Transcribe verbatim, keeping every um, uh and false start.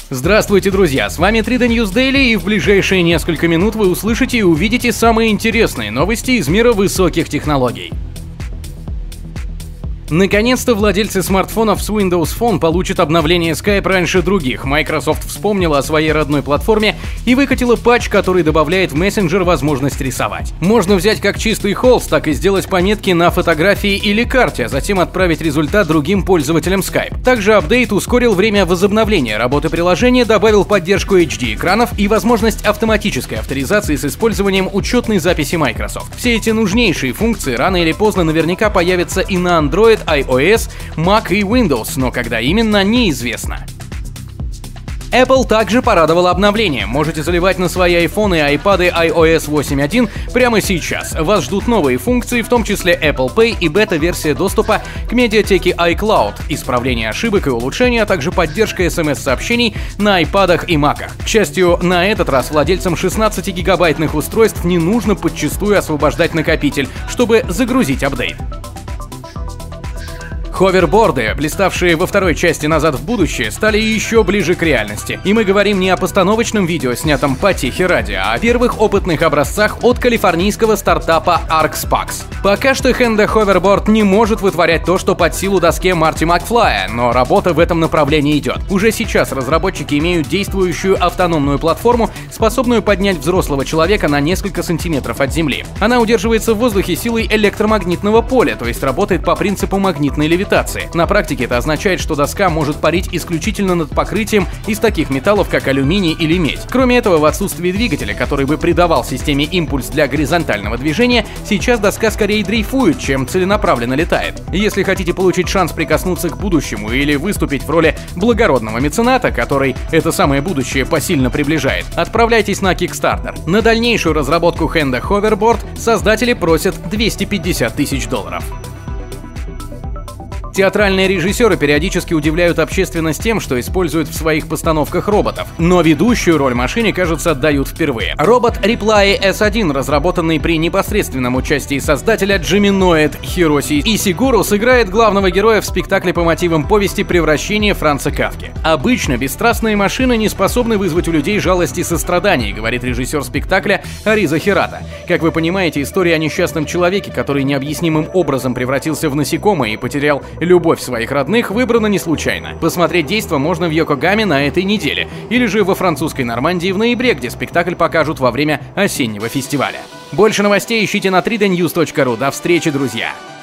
Здравствуйте, друзья! С вами три дэ News Daily, и в ближайшие несколько минут вы услышите и увидите самые интересные новости из мира высоких технологий. Наконец-то владельцы смартфонов с Windows Phone получат обновление Skype раньше других. Microsoft вспомнила о своей родной платформе и выкатила патч, который добавляет в мессенджер возможность рисовать. Можно взять как чистый холст, так и сделать пометки на фотографии или карте, а затем отправить результат другим пользователям Skype. Также апдейт ускорил время возобновления работы приложения, добавил поддержку эйч ди-экранов и возможность автоматической авторизации с использованием учетной записи Microsoft. Все эти нужнейшие функции рано или поздно наверняка появятся и на Android, iOS, Mac и Windows, но когда именно, неизвестно. Apple также порадовала обновлением. Можете заливать на свои iPhone и iPad ай о эс восемь точка один прямо сейчас. Вас ждут новые функции, в том числе Apple Pay и бета-версия доступа к медиатеке iCloud, исправление ошибок и улучшения, а также поддержка эс эм эс-сообщений на iPad'ах и Mac'ах. К счастью, на этот раз владельцам шестнадцатигигабайтных устройств не нужно подчистую освобождать накопитель, чтобы загрузить апдейт. Ховерборды, блиставшие во второй части «Назад в будущее», стали еще ближе к реальности. И мы говорим не о постановочном видео, снятом потехи ради, а о первых опытных образцах от калифорнийского стартапа ArcSparks. Пока что Honda Hoverboard не может вытворять то, что под силу доске Марти Макфлая, но работа в этом направлении идет. Уже сейчас разработчики имеют действующую автономную платформу, способную поднять взрослого человека на несколько сантиметров от земли. Она удерживается в воздухе силой электромагнитного поля, то есть работает по принципу магнитной левитации. На практике это означает, что доска может парить исключительно над покрытием из таких металлов, как алюминий или медь. Кроме этого, в отсутствии двигателя, который бы придавал системе импульс для горизонтального движения, сейчас доска скорее дрейфует, чем целенаправленно летает. Если хотите получить шанс прикоснуться к будущему или выступить в роли благородного мецената, который это самое будущее посильно приближает, отправляйтесь на Kickstarter. На дальнейшую разработку Honda Hoverboard создатели просят двести пятьдесят тысяч долларов. Театральные режиссеры периодически удивляют общественность тем, что используют в своих постановках роботов. Но ведущую роль машине, кажется, отдают впервые. Робот Reply эс один, разработанный при непосредственном участии создателя Geminoid Hiroshi Ishiguro, сыграет главного героя в спектакле по мотивам повести «Превращение» Франца Кафки. Обычно бесстрастные машины не способны вызвать у людей жалость и сострадание, говорит режиссер спектакля Ариза Хирата. Как вы понимаете, история о несчастном человеке, который необъяснимым образом превратился в насекомое и потерял любовь своих родных, выбрана не случайно. Посмотреть действо можно в Йокогаме на этой неделе, или же во французской Нормандии в ноябре, где спектакль покажут во время осеннего фестиваля. Больше новостей ищите на три дэ ньюс точка ру. До встречи, друзья!